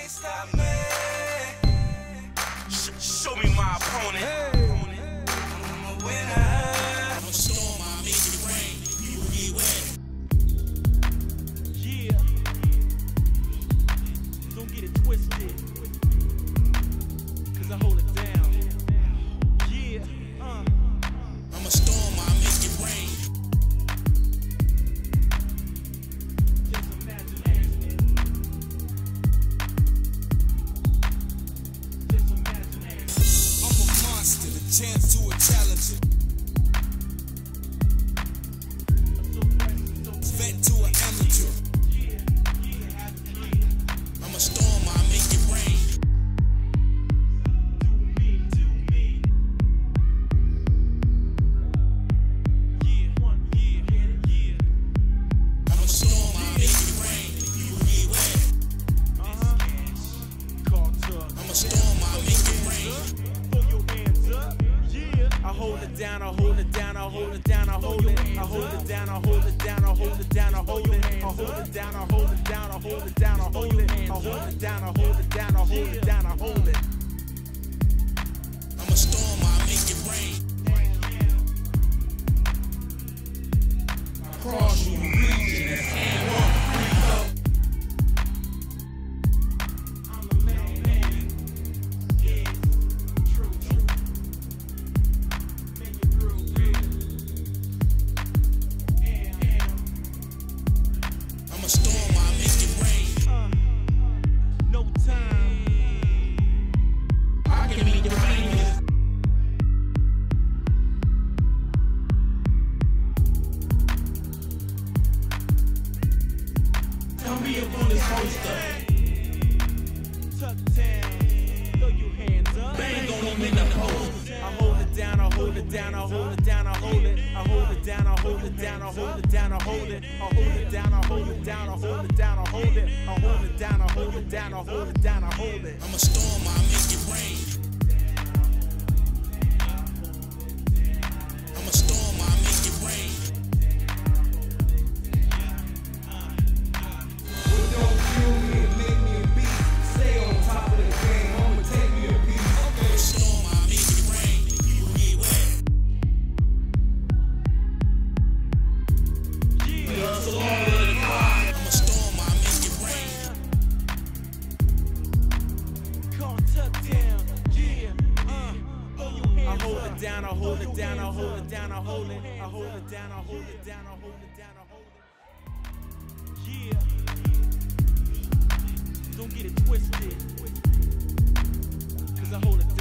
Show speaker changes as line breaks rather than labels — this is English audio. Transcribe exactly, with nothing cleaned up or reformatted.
can't stop me. Sh show me my opponent. Hey. I'm a winner. I'm a storm, I make it rain. You will get wet. Yeah. Don't get it twisted. Cause I hold it down. Yeah. Uh. I'm a storm, I make it rain. Champ to a challenger, vet to an amateur. I'm a storm, I make it rain. Do me, do me. Yeah, one, yeah, yeah. I'm a storm, I make it rain. You get wet. Uh-huh. I'm a storm, I make it rain. I hold it down, I hold it down, I hold it down, I hold it, I hold it down, I hold it down, I hold it down, I hold it, I hold it down, I hold it down, I hold it down, I hold it, I hold it down, I hold it down, I hold it down, I hold it. I'm a storm, I make it rain. Cross the region and hand on free go. I'm a man, man. Yeah, true, true. I'm a storm, I make it rain. Uh, no time. I can make it rain. Tell me up on this poster. Tuck down, throw your hands up. Bang on them in the post. I hold it down, I hold it down, I hold it down, I hold it. I hold it down, I hold it down, I hold it down, I hold it. I hold it down, I hold it down, I hold it down, I hold it. I hold it down, I hold it down, I hold it down, I hold it. I'm a storm, I make it rain. I'm a storm, I make it rain. What don't kill me and make me a beast. Stay on top of the game, I'ma take me a piece. I'm a storm, I make it rain. You get wet. Hustle all of the clock. I'm a storm, I make it rain. Come tuck down, yeah. Uh, I hold it down, I hold it down, I hold it down, I hold it. I hold it down, I hold it down, I hold it down, I hold it. Yeah. Don't get it twisted. Cause I hold it down.